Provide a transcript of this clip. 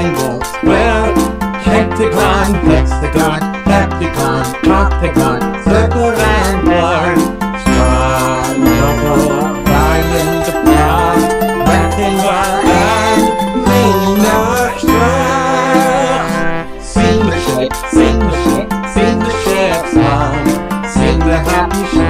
rainbow, square, hectagon, hexagon, heptagon, octagon, circle and bar. Star, logo, diamond, star, rectangle, and minor star. Sing the shape, sing the shape, sing the shape song, sing the happy shape.